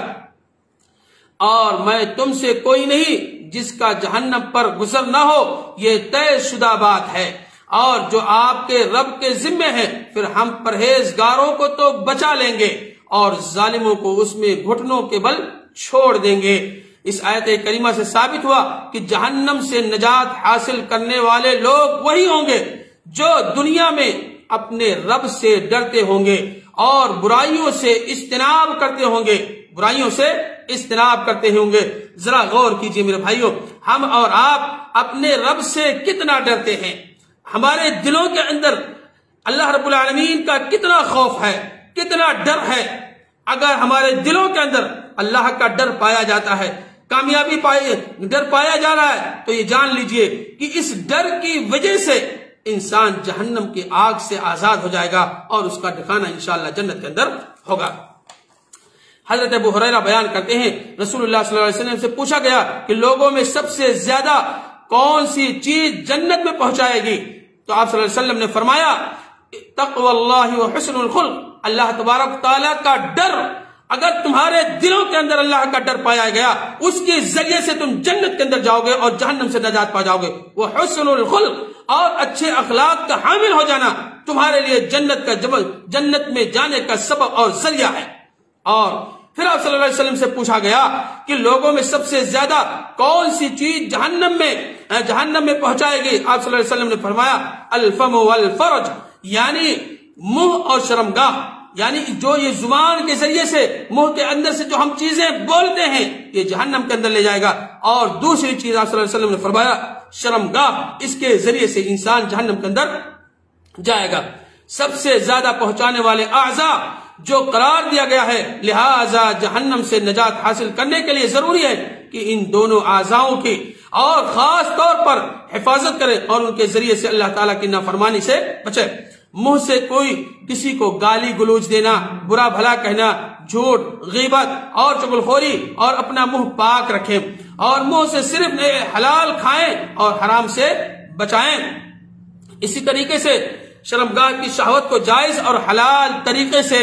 اور میں تم سے کوئی نہیں جس کا جہنم پر گزر نہ ہو، یہ طے شدہ بات ہے، اور جو آپ کے رب کے ذمے ہے، پھر ہم پرہیزگاروں کو تو بچا لیں گے اور ظالموں کو اس میں گھٹنوں کے بل چھوڑ دیں گے۔ اس آیت کریمہ سے ثابت ہوا کہ جہنم سے نجات حاصل کرنے والے لوگ وہی ہوں گے جو دنیا میں اپنے رب سے ڈرتے ہوں گے اور برائیوں سے اجتناب کرتے ہوں گے برائیوں سے اجتناب کرتے ہوں گے۔ ذرا غور کیجئے میرے بھائیوں، ہم اور آپ اپنے رب سے کتنا ڈرتے ہیں؟ ہمارے دلوں کے اندر اللہ رب العالمین کا کتنا خوف ہے، کتنا ڈر ہے؟ اگر ہمارے دلوں کے اندر اللہ کا ڈر پایا جاتا ہے، کامیابی پائی ڈر پایا جا رہا ہے، تو یہ جان لیجئے کہ اس ڈر کی وجہ سے انسان جہنم کی آگ سے آزاد ہو جائے گا اور اس کا ٹھکانہ انشاءاللہ جنت کے اندر ہوگا۔ حضرت ابو ہریرہ بیان کرتے ہیں رسول اللہ صلی اللہ علیہ وسلم سے پوچھا گیا کہ لوگوں میں سب سے زیادہ کون سی چیز جنت میں پہنچائے گی؟ تو آپ صلی اللہ علیہ وسلم نے فرمایا تقوی اللہ و حسن الخلق، اللہ تبارک تعالیٰ کا ڈر۔ اگر تمہارے دلوں کے اندر اللہ کا ڈر پایا گیا، اس کے ذریعے سے تم جنت کے اندر جاؤ گے اور جہنم سے نجات پا جاؤ گے۔ وہ حسن الخلق اور اچھے اخلاق کا حامل ہو جانا تمہارے لیے جنت کا جبل جنت میں جانے کا سبب اور ذریعہ ہے۔ اور پھر آپ صلی اللہ علیہ وسلم سے پوچھا گیا کہ لوگوں میں سب سے زیادہ کون سی چیز جہنم میں جہنم میں پہنچائے گی؟ آپ صلی اللہ علیہ وسلم نے فرمایا الفم والفرج، یعنی منہ اور شرمگاہ، یعنی جو یہ زبان کے ذریعے سے منہ کے اندر سے جو ہم چیزیں بولتے ہیں یہ جہنم کے اندر لے جائے گا۔ اور دوسری چیز آپ صلی اللہ علیہ وسلم نے فرمایا شرمگاہ، اس کے ذریعے سے انسان جہنم کے اندر جائے گا۔ سب سے زیادہ پہنچانے والے اعضاء جو قرار دیا گیا ہے، لہذا جہنم سے نجات حاصل کرنے کے لیے ضروری ہے کہ ان دونوں اعضاؤں کی اور خاص طور پر حفاظت کرے اور ان کے ذریعے سے اللہ تعالیٰ کی نافرمانی سے بچے۔ منہ سے کوئی کسی کو گالی گلوچ دینا، برا بھلا کہنا، جھوٹ، غیبت اور چغلخوری، اور اپنا منہ پاک رکھیں اور منہ سے صرف حلال کھائیں اور حرام سے بچائیں۔ اسی طریقے سے شرمگاہ کی شہوت کو جائز اور حلال طریقے سے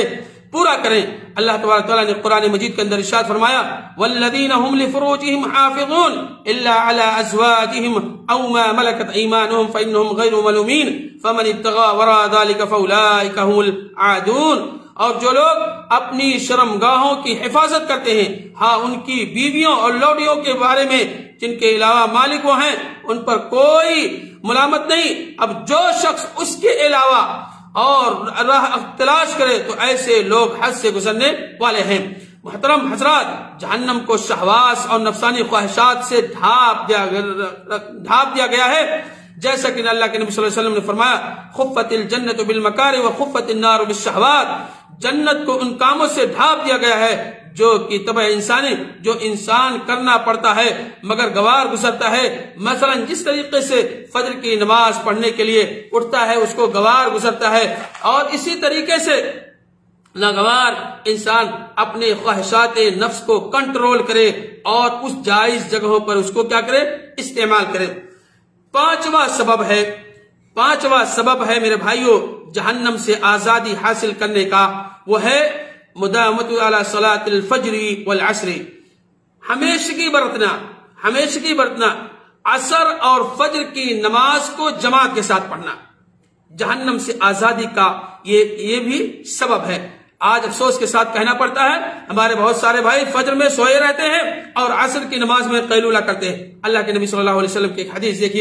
پورا کریں۔ اللہ تبارک تعالیٰ نے قرآن مجید کے اندر ارشاد فرمایا والذین هم لفروجهم حافظون الا على ازواجهم او ما ملكت ايمانهم فانهم غير ملومين فمن ابتغى وراء ذلك فاولئك هم العادون۔ اور جو لوگ اپنی شرمگاہوں کی حفاظت کرتے ہیں، ہاں ان کی بیویوں اور لوڈیوں کے بارے میں جن کے علاوہ مالک وہ ہیں ان پر کوئی ملامت نہیں۔ اب جو شخص اس کے علاوہ اور راہ تلاش کرے تو ایسے لوگ حد سے گزرنے والے ہیں۔ محترم حضرات، جہنم کو شہواس اور نفسانی خواہشات سے ڈھانپ دیا ڈھانپ دیا گیا ہے، جیسا کہ اللہ کے نبی صلی اللہ علیہ وسلم نے فرمایا خفت الجنت بالمکارہ وخفت النار بالشہوات، جنت کو ان کاموں سے ڈھانپ دیا گیا ہے جو کہ طبع انسانی جو انسان کرنا پڑتا ہے مگر گوار گزرتا ہے۔ مثلا جس طریقے سے فجر کی نماز پڑھنے کے لیے اٹھتا ہے اس کو گوار گزرتا ہے، اور اسی طریقے سے ناگوار انسان اپنے خواہشات نفس کو کنٹرول کرے اور اس جائز جگہوں پر اس کو کیا کرے، استعمال کرے۔ پانچواں سبب ہے پانچواں سبب ہے میرے بھائیوں جہنم سے آزادی حاصل کرنے کا، وہ ہے مداومت علی صلاۃ الفجر والعصر، ہمیشگی برتنا ہمیشگی برتنا عصر اور فجر کی نماز کو جماعت کے ساتھ پڑھنا جہنم سے آزادی کا یہ یہ بھی سبب ہے۔ آج افسوس کے ساتھ کہنا پڑتا ہے ہمارے بہت سارے بھائی فجر میں سوئے رہتے ہیں اور عصر کی نماز میں قیلولہ کرتے ہیں۔ اللہ کے نبی صلی اللہ علیہ وسلم کی ایک حدیث دیکھیے،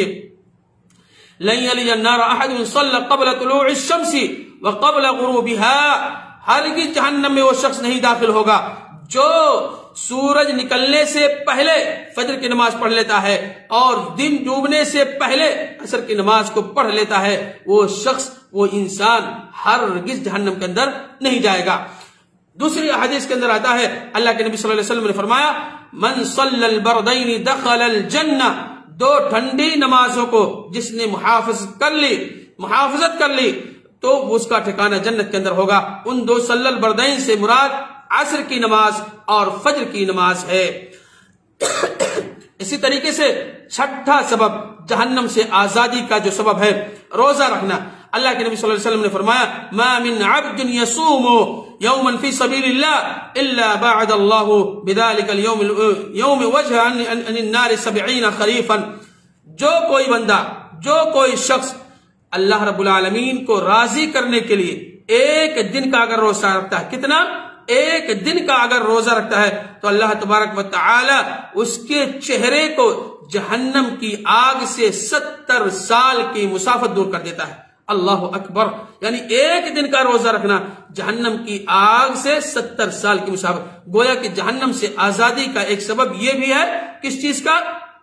لن یلج النار احد صلی قبل طلوع الشمس وقبل غروبها، ہرگز جہنم میں وہ شخص نہیں داخل ہوگا جو سورج نکلنے سے پہلے فجر کی نماز پڑھ لیتا ہے اور دن ڈوبنے سے پہلے عصر کی نماز کو پڑھ لیتا ہے، وہ شخص وہ انسان ہرگز جہنم کے اندر نہیں جائے گا۔ دوسری حدیث کے اندر آتا ہے اللہ کے نبی صلی اللہ علیہ وسلم نے فرمایا من صلی البردین دخل الجنہ، دو ٹھنڈی نمازوں کو جس نے محافظت کر لی محافظت کر لی تو اس کا ٹھکانہ جنت کے اندر ہوگا۔ ان دو صلی البردین سے مراد عصر کی نماز اور فجر کی نماز ہے۔ اسی طریقے سے چھٹا سبب جہنم سے آزادی کا جو سبب ہے روزہ رکھنا۔ اللہ کے نبی صلی اللہ علیہ وسلم نے فرمایا ما من عبد يصوم يوما في سبيل الله الا بعد الله بذلك اليوم يوم وجه عن النار سبعين خريفا، جو کوئی بندہ جو کوئی شخص اللہ رب العالمین کو راضی کرنے کے لیے ایک دن کا اگر روزہ رکھتا ہے، کتنا؟ ایک دن کا اگر روزہ رکھتا ہے تو اللہ تبارک و تعالی اس کے چہرے کو جہنم کی آگ سے ستر سال کی مسافت دور کر دیتا ہے۔ اللہ اکبر، یعنی ایک دن کا روزہ رکھنا جہنم کی آگ سے ستر سال کی مسافت۔ گویا کہ جہنم سے آزادی کا ایک سبب یہ بھی ہے کس چیز کا؟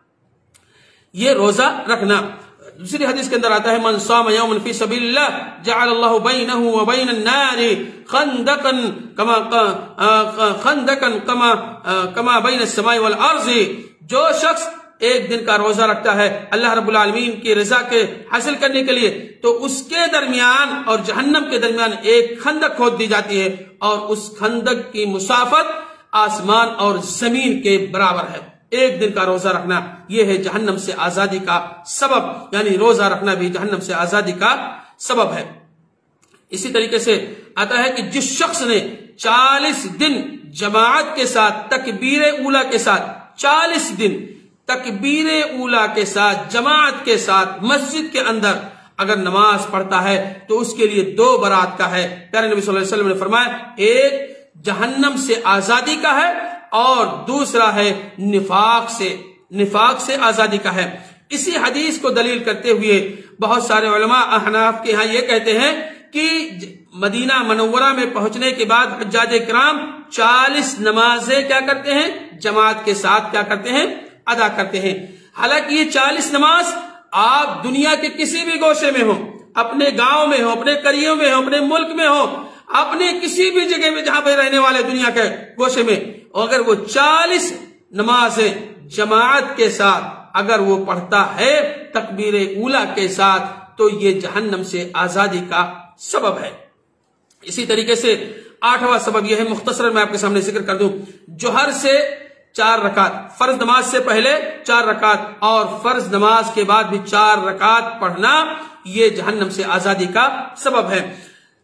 یہ روزہ رکھنا۔ دوسری حدیث کے اندر آتا ہے من صام یوما فی سبیل اللہ جعل اللہ بینہ وبین النار خندقا کما خندقا کما کما بین السماء والارض، جو شخص ایک دن کا روزہ رکھتا ہے اللہ رب العالمین کی رضا کے حاصل کرنے کے لیے تو اس کے درمیان اور جہنم کے درمیان ایک خندق کھود دی جاتی ہے اور اس خندق کی مسافت آسمان اور زمین کے برابر ہے۔ ایک دن کا روزہ رکھنا یہ ہے جہنم سے آزادی کا سبب، یعنی روزہ رکھنا بھی جہنم سے آزادی کا سبب ہے۔ اسی طریقے سے آتا ہے کہ جس شخص نے چالیس دن جماعت کے ساتھ تکبیر اولا کے ساتھ چالیس دن تکبیر اولا کے ساتھ جماعت کے ساتھ مسجد کے اندر اگر نماز پڑھتا ہے تو اس کے لیے دو برات کا ہے۔ پیارے نبی صلی اللہ علیہ وسلم نے فرمایا ایک جہنم سے آزادی کا ہے اور دوسرا ہے نفاق سے نفاق سے آزادی کا ہے۔ اسی حدیث کو دلیل کرتے ہوئے بہت سارے علماء احناف کے ہاں یہ کہتے ہیں کہ مدینہ منورہ میں پہنچنے کے بعد حجاج کرام چالیس نمازیں کیا کرتے ہیں؟ جماعت کے ساتھ کیا کرتے ہیں؟ ادا کرتے ہیں۔ حالانکہ یہ چالیس نماز آپ دنیا کے کسی بھی گوشے میں ہوں، اپنے گاؤں میں ہو، اپنے قریوں میں ہو، اپنے ملک میں ہو، اپنے کسی بھی جگہ میں جہاں پہ رہنے والے دنیا کے گوشے میں، اگر وہ چالیس نمازیں جماعت کے ساتھ اگر وہ پڑھتا ہے تکبیر اولا کے ساتھ تو یہ جہنم سے آزادی کا سبب ہے۔ اسی طریقے سے آٹھواں سبب یہ ہے، مختصر میں آپ کے سامنے ذکر کر دوں، جوہر سے چار رکعت، فرض نماز سے پہلے چار رکعت اور فرض نماز کے بعد بھی چار رکعت پڑھنا یہ جہنم سے آزادی کا سبب ہے۔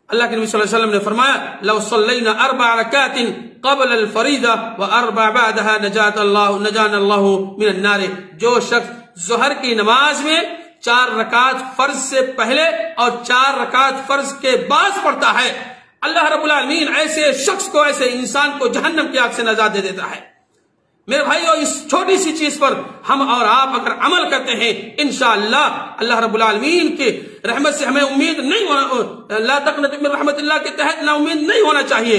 اللہ کے نبی صلی اللہ علیہ وسلم نے فرمایا لو صلینا اربع رکعات قبل الفریضہ واربع بعدها نجات اللہ نجانا اللہ من النار، جو شخص ظہر کی نماز میں چار رکعت فرض سے پہلے اور چار رکعت فرض کے بعد پڑھتا ہے، اللہ رب العالمین ایسے شخص کو، ایسے انسان کو جہنم کی آگ سے نجات دے دیتا ہے۔ میرے بھائیو، اس چھوٹی سی چیز پر ہم اور آپ اگر عمل کرتے ہیں انشاءاللہ اللہ رب العالمین کے رحمت سے ہمیں امید نہیں ہونا، لا تقنطوا من رحمت اللہ کے تحت نا امید نہیں ہونا چاہیے،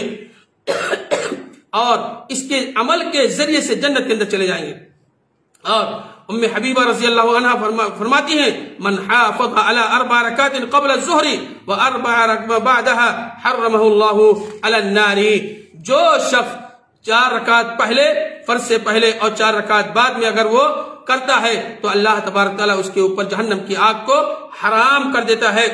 اور اس کے عمل کے ذریعے سے جنت کے اندر چلے جائیں گے۔ اور ام حبیبہ رضی اللہ عنہا فرماتی ہیں من حافظ على اربع رکعات قبل الظہر واربع رکعات بعدها حرمه اللہ علی النار، جو شخص چار رکعت پہلے فرض سے پہلے اور چار رکعت بعد میں اگر وہ کرتا ہے تو اللہ تبارک تعالیٰ اس کے اوپر جہنم کی آگ کو حرام کر دیتا ہے۔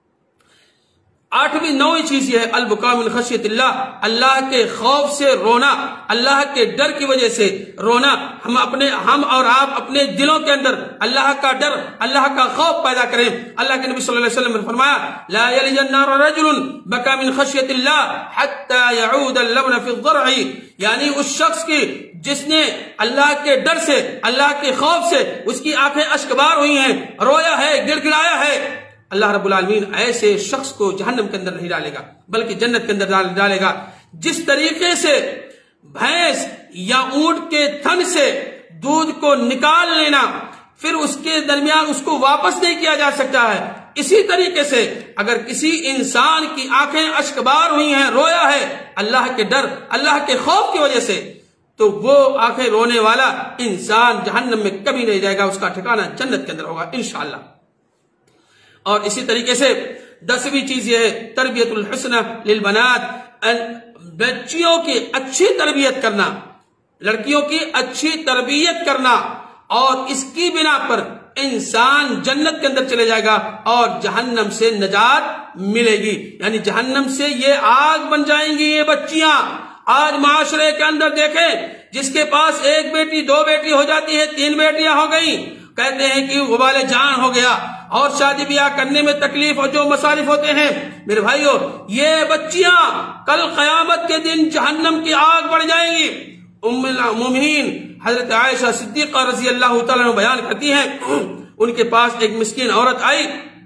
آٹھویں نویں چیز یہ ہے البکاء من خشیت اللہ، اللہ کے خوف سے رونا، اللہ کے ڈر کی وجہ سے رونا۔ ہم اپنے ہم اور آپ اپنے دلوں کے اندر اللہ کا ڈر، اللہ کا خوف پیدا کریں۔ اللہ کے نبی صلی اللہ علیہ وسلم نے فرمایا لا یلج النار رجل بکا من خشیت اللہ حتی یعود اللبن فی الضرع، یعنی اس شخص کی جس نے اللہ کے ڈر سے، اللہ کے خوف سے اس کی آنکھیں اشکبار ہوئی ہیں، رویا ہے، گڑ گڑایا ہے، اللہ رب العالمین ایسے شخص کو جہنم کے اندر نہیں ڈالے گا بلکہ جنت کے اندر ڈالے گا۔ جس طریقے سے بھینس یا اونٹ کے تھن سے دودھ کو نکال لینا پھر اس کے درمیان اس کو واپس نہیں کیا جا سکتا ہے، اسی طریقے سے اگر کسی انسان کی آنکھیں اشکبار ہوئی ہیں، رویا ہے اللہ کے ڈر، اللہ کے خوف کی وجہ سے، تو وہ آنکھیں رونے والا انسان جہنم میں کبھی نہیں جائے گا، اس کا ٹھکانہ جنت کے اندر ہوگا انشاءاللہ۔ اور اسی طریقے سے دسویں چیز یہ ہے تربیت الحسن للبنات، بچیوں کی اچھی تربیت کرنا، لڑکیوں کی اچھی تربیت کرنا، اور اس کی بنا پر انسان جنت کے اندر چلے جائے گا اور جہنم سے نجات ملے گی، یعنی جہنم سے یہ آگ بن جائیں گی یہ بچیاں۔ آج معاشرے کے اندر دیکھیں جس کے پاس ایک بیٹی دو بیٹی ہو جاتی ہے، تین بیٹیاں ہو گئی، کہتے ہیں کہ وبال جان ہو گیا اور شادی بیاہ کرنے میں تکلیف اور جو مصارف ہوتے ہیں۔ میرے بھائیو، یہ بچیاں کل قیامت کے دن جہنم کی آگ بڑھ جائیں گی۔ ام المومنین حضرت عائشہ صدیقہ رضی اللہ تعالیٰ عنہ بیان کرتی ہیں ان کے پاس ایک مسکین عورت آئی،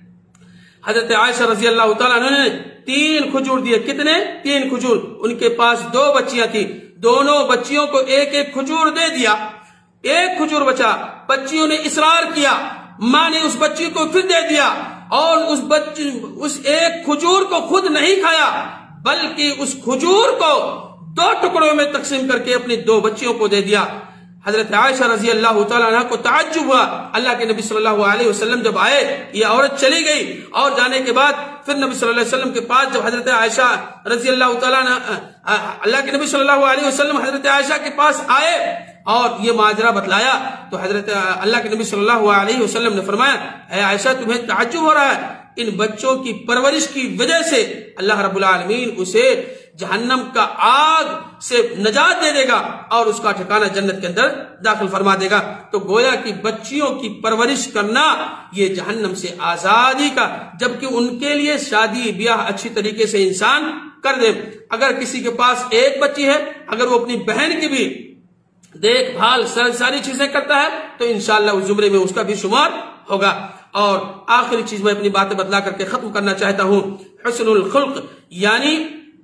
حضرت عائشہ رضی اللہ تعالیٰ عنہ نے تین کھجور دیے۔ کتنے؟ تین کھجور۔ ان کے پاس دو بچیاں تھی، دونوں بچیوں کو ایک ایک کھجور دے دیا، ایک کھجور بچا۔ بچیوں نے اصرار کیا، ماں نے اس بچی کو پھر دے دیا اور اس بچی اس ایک کھجور کو خود نہیں کھایا بلکہ اس کھجور کو دو ٹکڑوں میں تقسیم کر کے اپنی دو بچیوں کو دے دیا۔ حضرت عائشہ رضی اللہ تعالیٰ عنہ کو تعجب ہوا۔ اللہ کے نبی صلی اللہ علیہ وسلم جب آئے، یہ عورت چلی گئی اور جانے کے بعد پھر نبی صلی اللہ علیہ وسلم کے پاس جب حضرت عائشہ رضی اللہ تعالیٰ عنہ اللہ کے نبی صلی اللہ علیہ وسلم حضرت عائشہ کے پاس آئے اور یہ ماجرا بتلایا تو حضرت اللہ کے نبی صلی اللہ علیہ وسلم نے فرمایا اے عائشہ تمہیں تعجب ہو رہا ہے؟ ان بچوں کی پرورش کی وجہ سے اللہ رب العالمین اسے جہنم کا آگ سے نجات دے دے گا اور اس کا ٹھکانہ جنت کے اندر داخل فرما دے گا۔ تو گویا کہ بچیوں کی پرورش کرنا یہ جہنم سے آزادی کا، جبکہ ان کے لیے شادی بیاہ اچھی طریقے سے انسان کر دے۔ اگر کسی کے پاس ایک بچی ہے، اگر وہ اپنی بہن کی بھی دیکھ بھال ساری چیزیں کرتا ہے تو انشاءاللہ اس زمرے میں اس کا بھی شمار ہوگا۔ اور آخری چیز میں اپنی باتیں بتلا کر کے ختم کرنا چاہتا ہوں، حسن الخلق، یعنی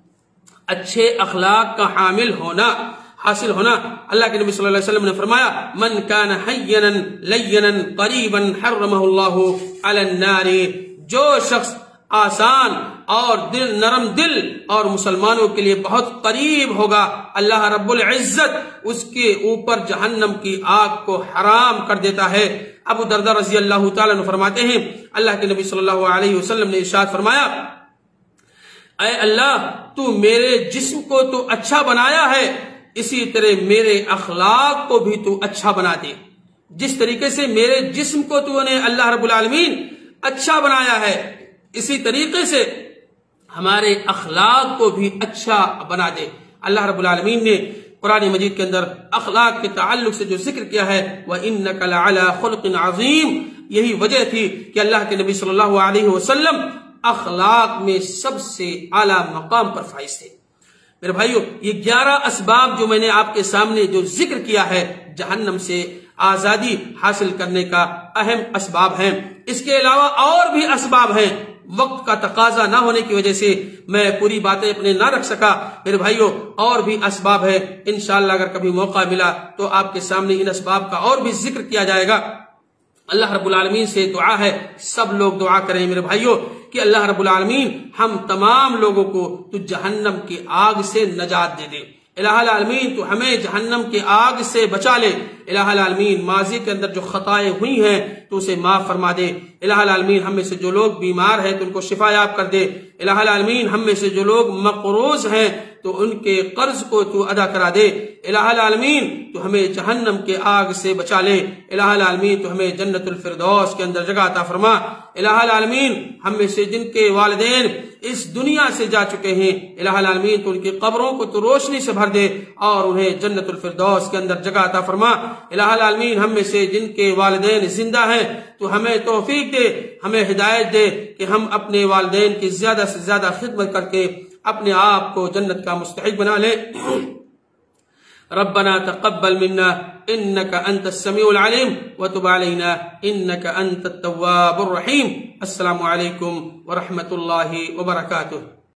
اچھے اخلاق کا حامل ہونا، حاصل ہونا۔ اللہ کے نبی صلی اللہ علیہ وسلم نے فرمایا من کان حینا لینا قریبا حرمہ اللہ علی النار، جو شخص آسان اور دل نرم دل اور مسلمانوں کے لیے بہت قریب ہوگا، اللہ رب العزت اس کے اوپر جہنم کی آگ کو حرام کر دیتا ہے۔ ابو درداء رضی اللہ تعالیٰ عنہ فرماتے ہیں اللہ کے نبی صلی اللہ علیہ وسلم نے ارشاد فرمایا اے اللہ تو میرے جسم کو تو اچھا بنایا ہے، اسی طرح میرے اخلاق کو بھی تو اچھا بنا دے۔ جس طریقے سے میرے جسم کو تو نے اللہ رب العالمین اچھا بنایا ہے، اسی طریقے سے ہمارے اخلاق کو بھی اچھا بنا دے۔ اللہ رب العالمین نے قرآن مجید کے اندر اخلاق کے تعلق سے جو ذکر کیا ہے وَإِنَّكَ لَعَلَى خُلْقٍ عَظِيمٍ، یہی وجہ تھی کہ اللہ کے نبی صلی اللہ علیہ وسلم اخلاق میں سب سے اعلیٰ مقام پر فائز تھے۔ میرے بھائیو، یہ گیارہ اسباب جو میں نے آپ کے سامنے جو ذکر کیا ہے جہنم سے آزادی حاصل کرنے کا اہم اسباب ہیں۔ اس کے علاوہ اور بھی اسباب ہیں، وقت کا تقاضا نہ ہونے کی وجہ سے میں پوری باتیں اپنے نہ رکھ سکا۔ میرے بھائیو، اور بھی اسباب ہیں، انشاءاللہ اگر کبھی موقع ملا تو آپ کے سامنے ان اسباب کا اور بھی ذکر کیا جائے گا۔ اللہ رب العالمین سے دعا ہے، سب لوگ دعا کریں میرے بھائیو کہ اللہ رب العالمین ہم تمام لوگوں کو تو جہنم کی آگ سے نجات دے دے۔ الہ العالمین تو ہمیں جہنم کی آگ سے بچا لے۔ الہ العالمین ماضی کے اندر جو خطائیں ہوئی ہیں تو اسے معاف فرما دے۔ الہ العالمین ہم میں سے جو لوگ بیمار ہیں تو ان کو شفا یاب کر دے۔ الہ العالمین ہم میں سے جو لوگ مقروض ہیں تو ان کے قرض کو تو ادا کرا دے۔ الہ العالمین تو ہمیں جہنم کے آگ سے بچا لے۔ الہ العالمین تو ہمیں جنت الفردوس کے اندر جگہ عطا فرما۔ الہ العالمین ہم میں سے جن کے والدین اس دنیا سے جا چکے ہیں، الہ العالمین تو ان کی قبروں کو تو روشنی سے بھر دے اور انہیں جنت الفردوس کے اندر جگہ عطا فرما۔ الہ العالمین ہم میں سے جن کے والدین زندہ ہیں تو ہمیں توفیق دے، ہمیں ہدایت دے کہ ہم اپنے والدین کی زیادہ سے زیادہ خدمت کر کے اپنے آپ کو جنت کا مستحق بنا لیں۔ ربنا تقبل منا انك انت السميع العليم وتب علينا انك انت التواب الرحيم۔ السلام عليكم ورحمة الله وبركاته۔